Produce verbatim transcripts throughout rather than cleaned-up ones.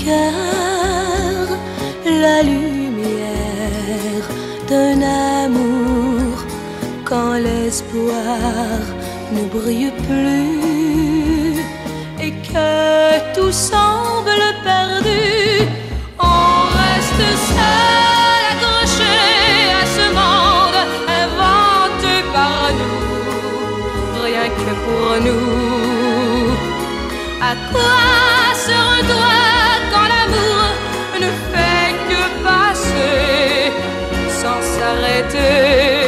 cœur la lumière d'un amour quand l'espoir ne brille plus et que tout semble perdu. On reste seul accroché à ce monde inventé par nous, rien que pour nous. À quoi sert-on quand l'amour ne fait que passer sans s'arrêter?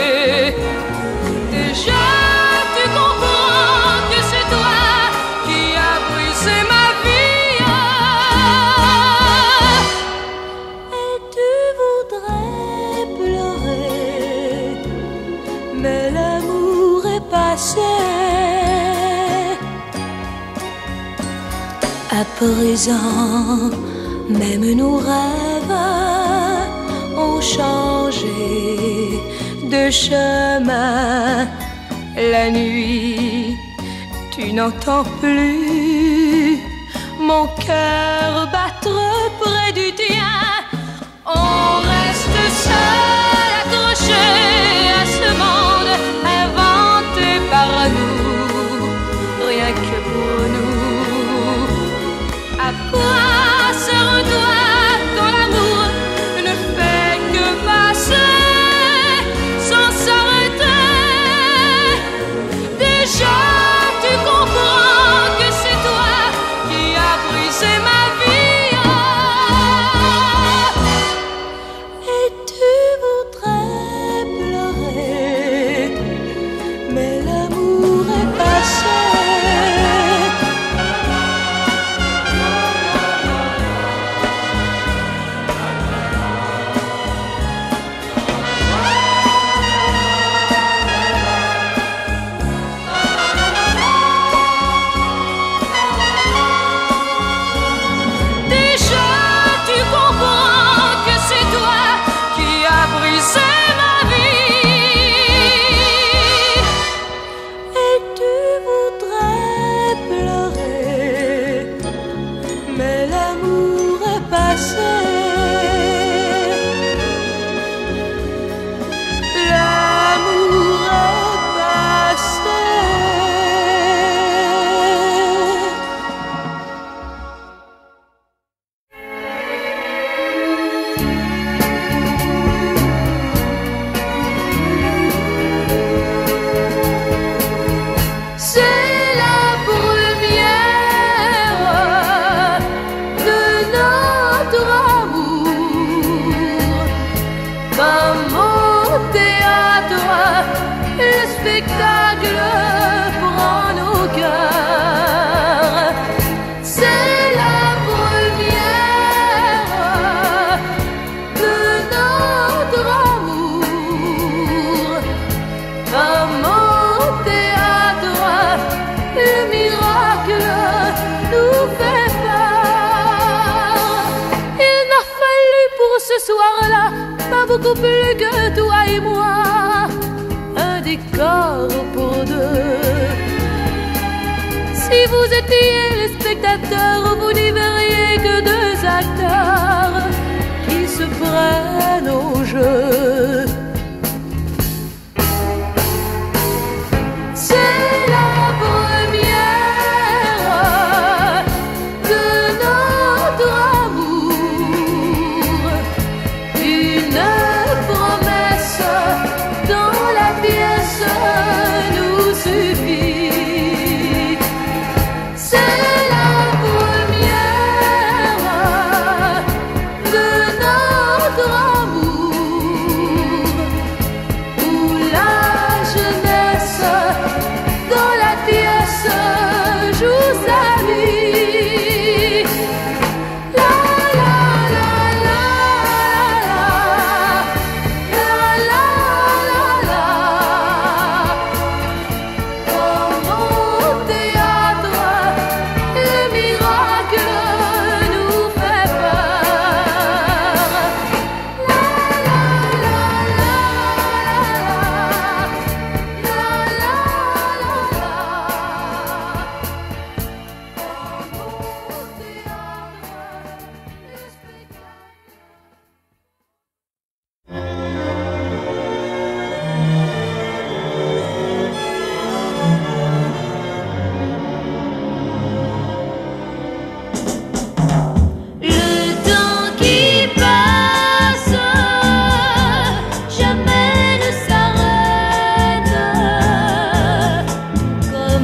Déjà tu comprends que c'est toi qui as brisé ma vie. Et tu voudrais pleurer, mais l'amour est passé. À présent, même nos rêves ont changé de chemin. La nuit, tu n'entends plus mon cœur battre près du tien. On reste seul accroché à ce monde inventé par nous, rien que pour nous. À quoi sert-on quand l'amour ne fait que passer sans s'arrêter? Déjà tu comprends que c'est toi qui as brisé ma vie. Et tu voudrais pleurer, mais l'amour est passé. Beaucoup plus que toi et moi, un décor pour deux. Si vous étiez les spectateurs, vous n'y verriez que deux acteurs qui se prennent au jeu. C'est la première de notre amour, une promesse dans la pièce nous suffit. C'est la première de notre amour.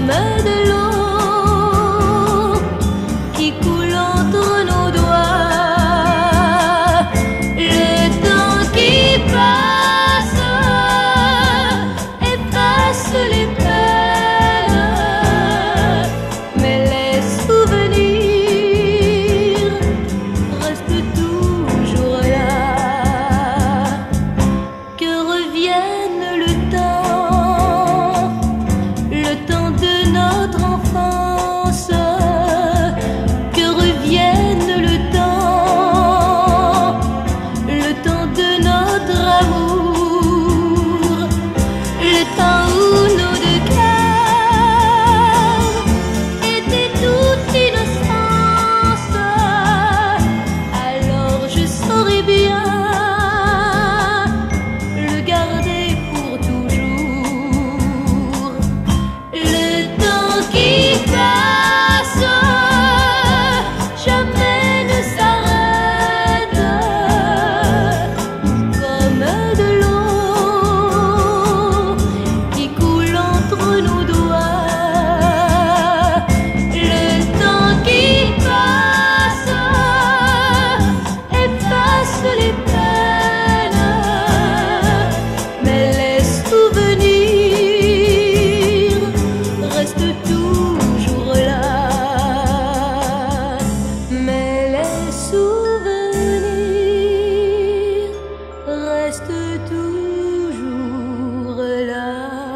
comme de l'eau qui coule entre nos doigts. Le temps qui passe efface les peines, mais les souvenirs restent toujours là. Que revienne le temps, le temps de notre enfance, que revienne le temps, le temps de notre amour, le temps où nos deux cœurs étaient toute innocence. Alors je saurais bien le garder pour toujours. Le temps qui passe jamais ne s'arrête, comme de l'eau qui coule entre nos doigts. Le temps qui passe efface les peines, mais les souvenirs restent toujours là. Mais les souvenirs restent toujours là.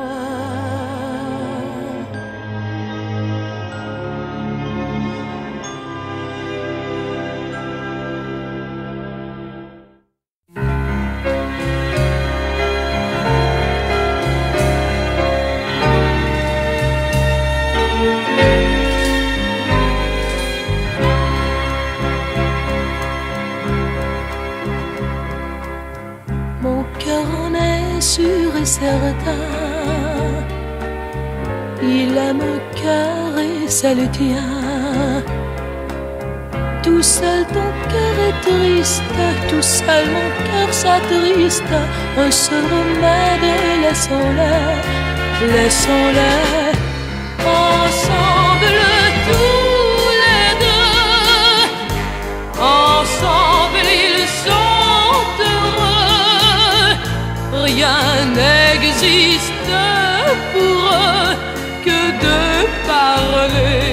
Mon cœur en est sûr et certain, il a mon cœur et c'est le tien. Tout seul ton cœur est triste, tout seul mon cœur s'attriste. Un seul remède, laissons-les, laissons-les ensemble tous les deux. Ensemble ils sont heureux, rien n'existe pour eux que de parler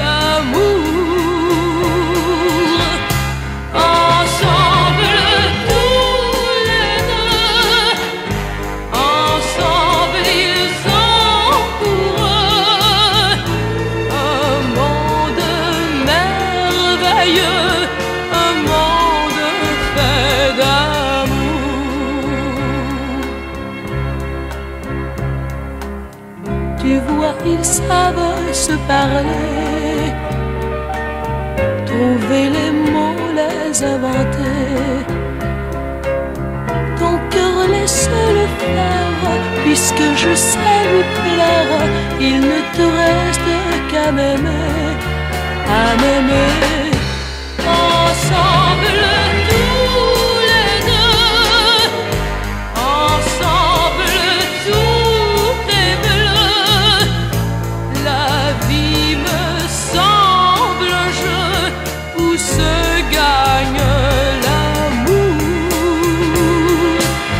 d'amour. Ensemble tous les deux, ensemble ils sont pour eux un monde merveilleux, un monde fait d'amour. Tu vois, ils savent se parler, trouver les mots, les inventer. Ton cœur laisse-le faire, puisque je sais lui plaire. Il ne te reste qu'à m'aimer, à m'aimer. Ensemble tous les deux, ensemble tout est bleu. La vie me semble un jeu où se gagne l'amour.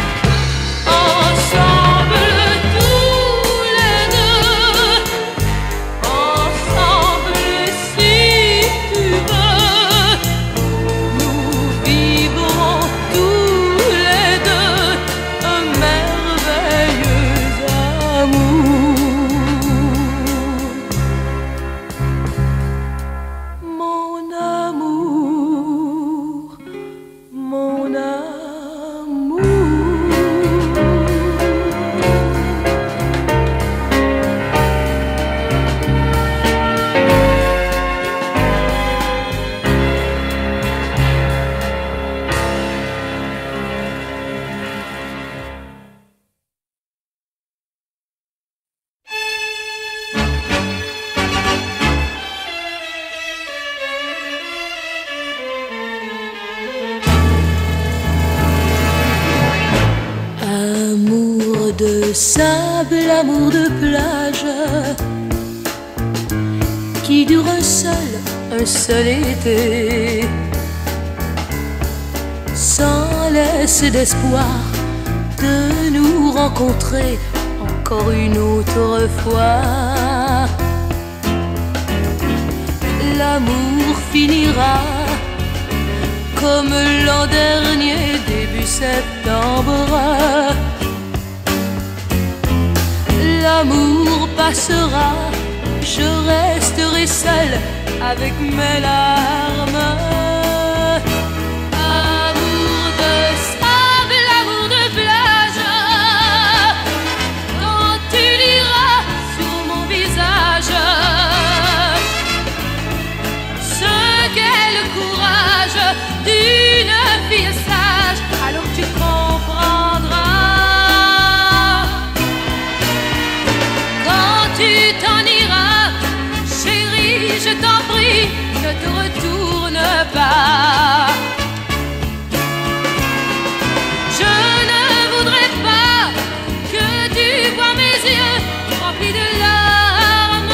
Ensemble tous les deux, ensemble si tu veux, nous vivrons tous les deux un merveilleux amour. Mon amour, mon amour. Amour de sable, amour de plage, dure un seul, un seul été, sans laisser d'espoir de nous rencontrer encore une autre fois. L'amour finira comme l'an dernier, début septembre. L'amour passera, je resterai seule avec mes larmes. Amour de sable, amour de plage, quand tu liras sur mon visage ce qu'est le courage d'une fille sage, alors tu comprendras. Quand tu t'en iras, chérie, je t'en prie, ne te retourne pas. Je ne voudrais pas que tu vois mes yeux remplis de larmes.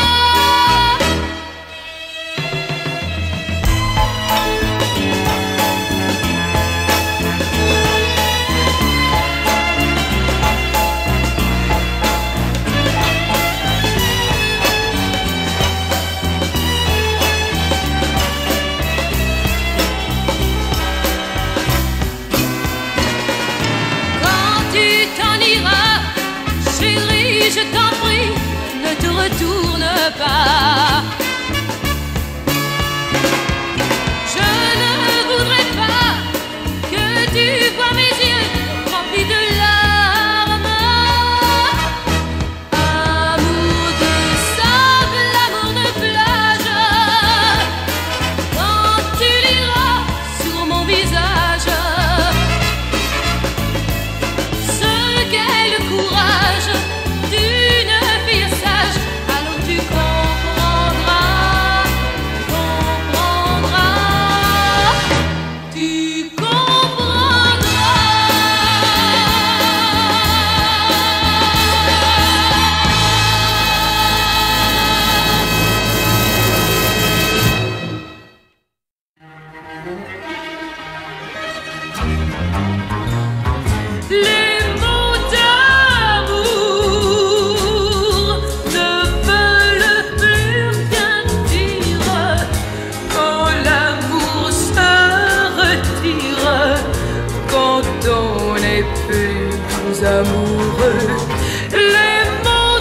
Chérie, je t'en prie, ne te retourne pas. Je ne voudrais pas que tu vois mes yeux remplis de larmes. Amour de sable, amour de plage, quand tu liras sur mon visage ce qu'est le courage d'une fille sage, alors tu comprendras, comprendras, tu comprendras. Les mots d'amour ne veulent plus rien dire quand l'amour se retire, quand on n'est plus amoureux. Les mots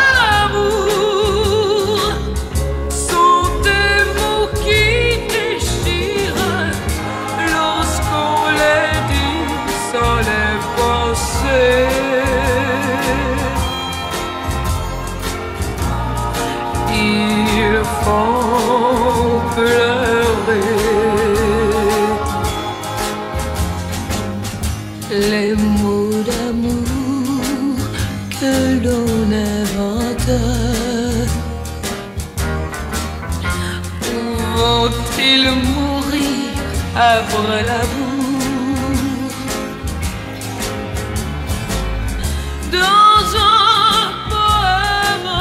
d'amour sont des mots qui déchirent lorsqu'on les dit sans les penser. Ils font pleurer. Les mots d'amour que l'on invente vont-ils mourir après l'amour? Dans un poème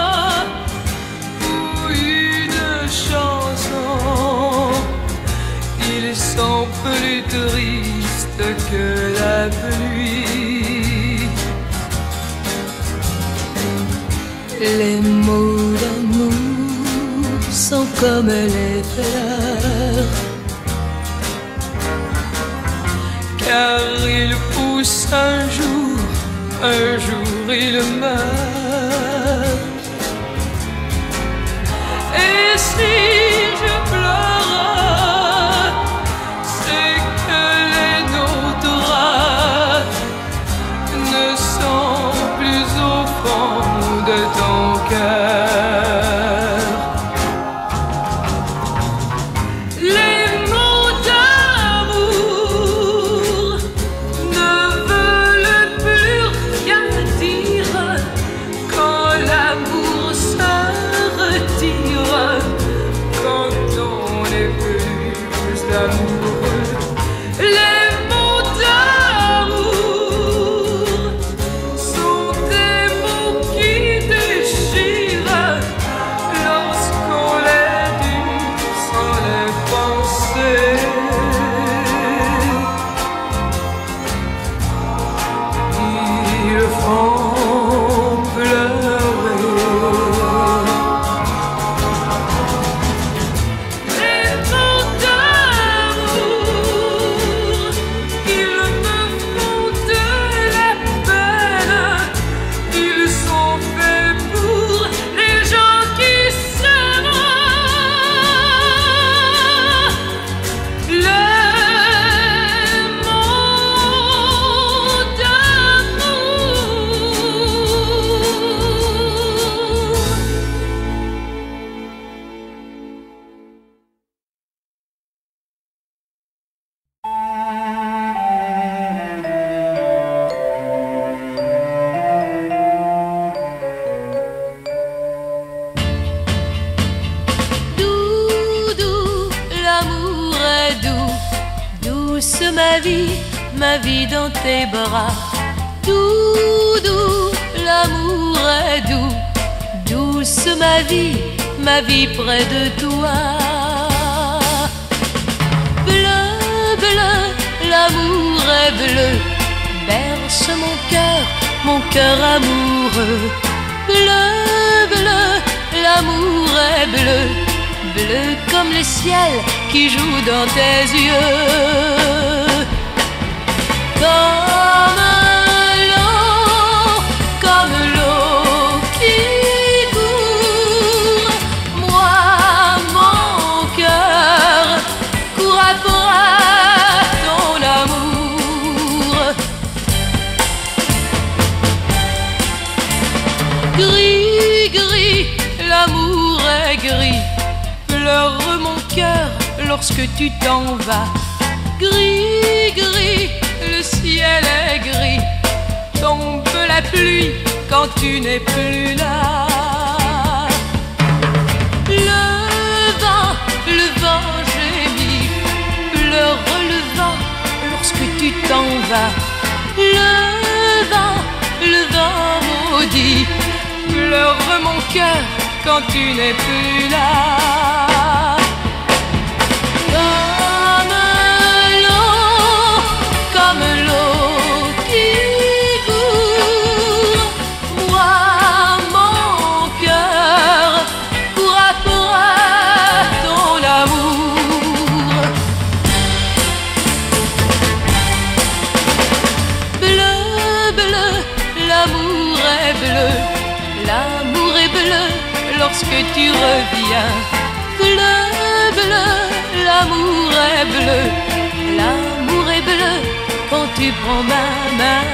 ou une chanson, ils sont plus tristes que la pluie. Les mots d'amour sont comme les fleurs, car ils poussent un jour, un jour ils meurent. Et si je pleure, c'est que les nôtres ne sont plus au fond de ton cœur. Les mots d'amour ne veulent plus rien dire ma vie, ma vie dans tes bras. Doux, doux, l'amour est doux. Douce ma vie, ma vie près de toi. Bleu, bleu, l'amour est bleu. Berce mon cœur, mon cœur amoureux. Bleu, bleu, l'amour est bleu. Bleu comme le ciel qui joue dans tes yeux. Comme l'eau, comme l'eau qui court, moi mon cœur court après ton amour. Gris, gris, l'amour est gris. Pleure mon cœur lorsque tu t'en vas. Gris, gris, le ciel est gris. Tombe la pluie quand tu n'es plus là. Le vent, le vent gémit. Pleure le vent lorsque tu t'en vas. Le vent, le vent maudit. Pleure mon cœur quand tu n'es plus là. Comme l'eau, comme l'eau qui court, moi mon cœur court après ton amour. Bleu, bleu, l'amour est bleu. L'amour est bleu lorsque tu reviens. Bleu, bleu, l'amour est bleu. L'amour est bleu quand tu prends ma main.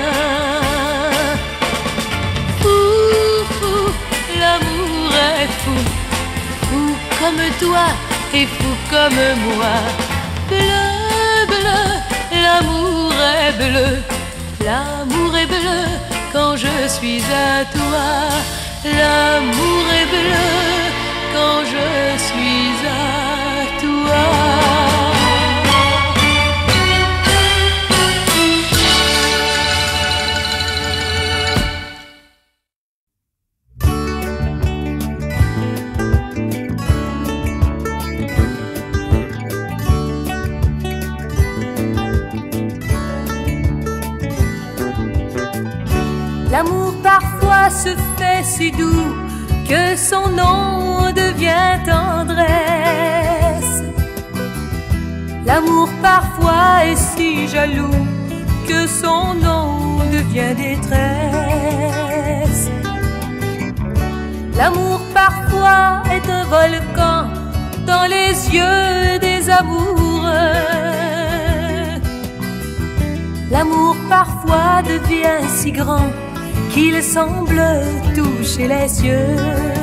Fou, fou, l'amour est fou. Fou comme toi et fou comme moi. Bleu, bleu, l'amour est bleu. L'amour est bleu quand je suis à toi. L'amour est bleu quand je suis à toi. L'amour parfois se fait si doux que son nom devient tendresse. L'amour parfois est si jaloux que son nom devient détresse. L'amour parfois est un volcan dans les yeux des amoureux. L'amour parfois devient si grand qu'il semble toucher les cieux.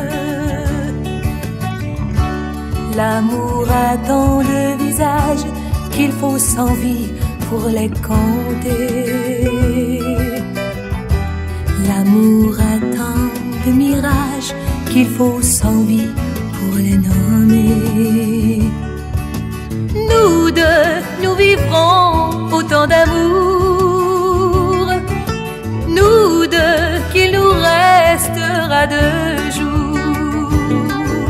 L'amour a tant de visages qu'il faut cent vies pour les compter. L'amour a tant de mirages qu'il faut cent vies pour les nommer. Nous deux, nous vivrons autant d'amour. Nous deux, qu'il nous restera de jours.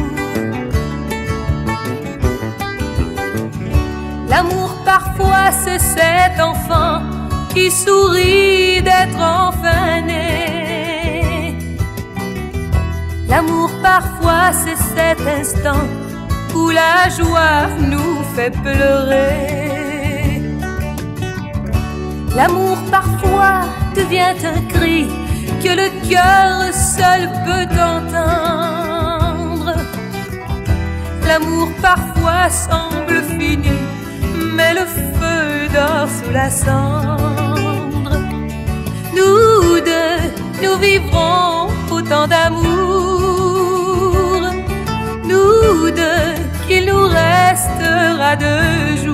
L'amour parfois c'est cet enfant qui sourit d'être enfin né. L'amour parfois c'est cet instant où la joie nous fait pleurer. L'amour parfois devient un cri que le cœur seul peut entendre. L'amour parfois semble fini, mais le feu dort sous la cendre. Nous deux, nous vivrons autant d'amour. Nous deux, qu'il nous restera de jours.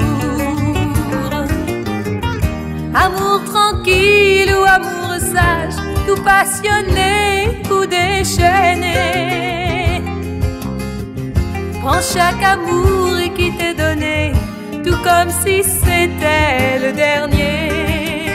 Amour tranquille ou amour sage, tout passionné ou déchaîné. Prends chaque amour qui t'est donné, tout comme si c'était le dernier.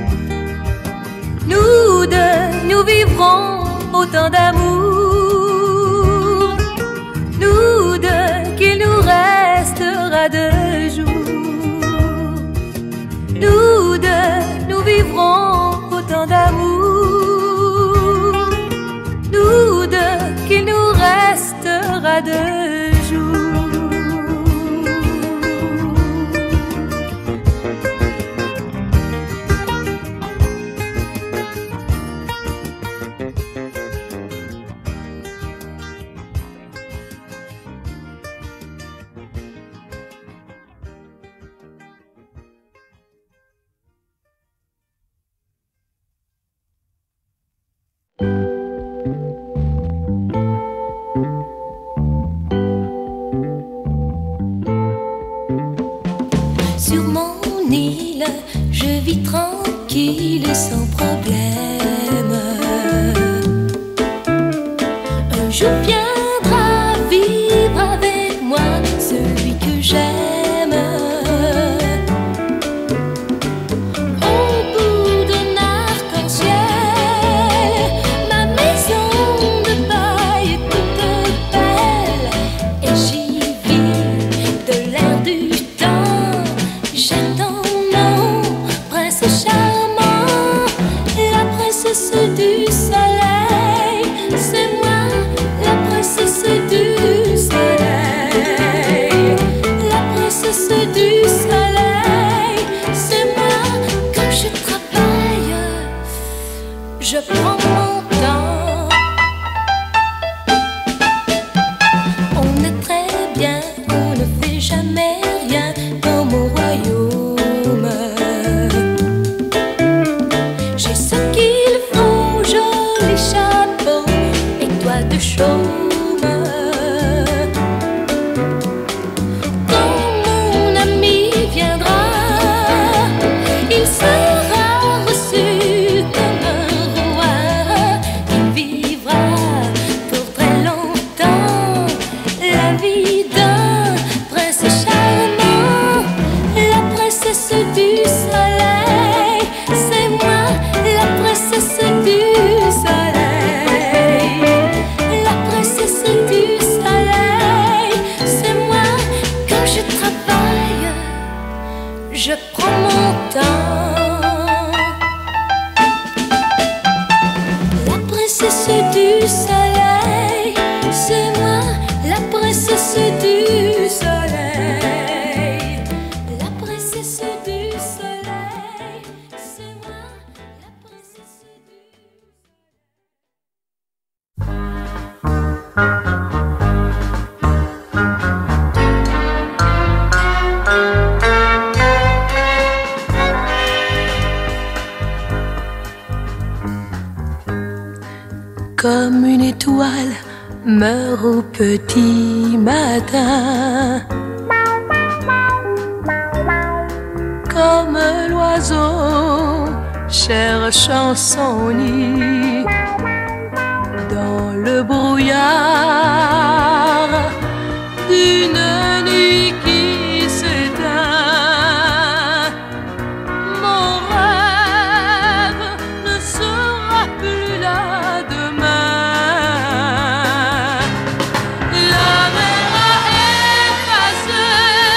Nous deux, nous vivrons autant d'amour, nous deux, qu'il nous restera de jours. Nous deux, nous vivrons autant d'amour, nous deux, qu'il nous restera de jours. Sur mon île, je vis tranquille et sans problème. Un jour viendra vivre avec moi celui que j'aime. Au bout d'un arc-en-ciel, ma maison de paille est toute belle, et j'y vis de l'air du temps. J'attends mon prince charmant, la princesse du soleil. C'est moi, la princesse du soleil. La princesse du soleil. C'est moi, quand je travaille, je prends mon temps. On est très bien, on ne fait jamais rien dans mon royaume. J'ai ce qu'il faut, joli chapeau et toit de chaume. Quand mon ami viendra, il sera reçu comme un roi. Il vivra pour très longtemps la vie d'un prince charmant. La princesse du soleil, c'est moi, la princesse du soleil. La princesse du soleil, c'est moi, quand je travaille, je prends mon temps. La princesse du soleil, c'est moi, la princesse du soleil. La princesse du soleil, c'est moi, la princesse du Comme une étoile meurt au petit matin, comme l'oiseau cherchant son nid dans le brouillard d'une nuit qui s'éteint. Mon rêve ne sera plus là demain. La mer a effacé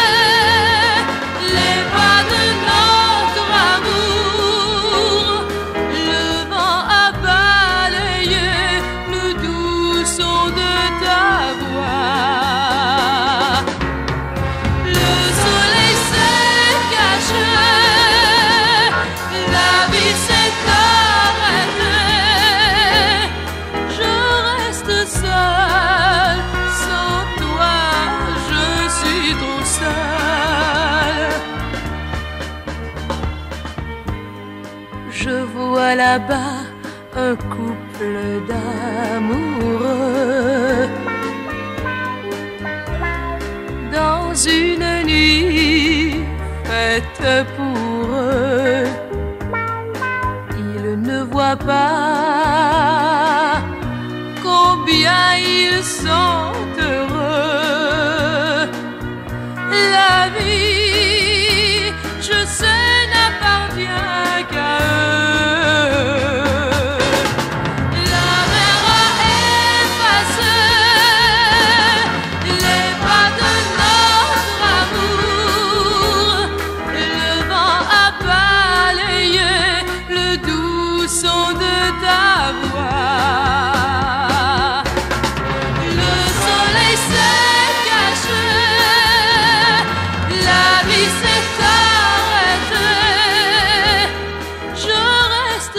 les pas de notre amour. Le vent a balayé le doux son de ta voix. Le soleil s'est caché, la vie s'est arrêtée. Je reste seule, sans toi je suis trop seule. Je vois là-bas un couple d'amoureux dans une nuit faite pour eux. Ils ne voient pas combien ils sont heureux. La vie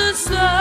seul.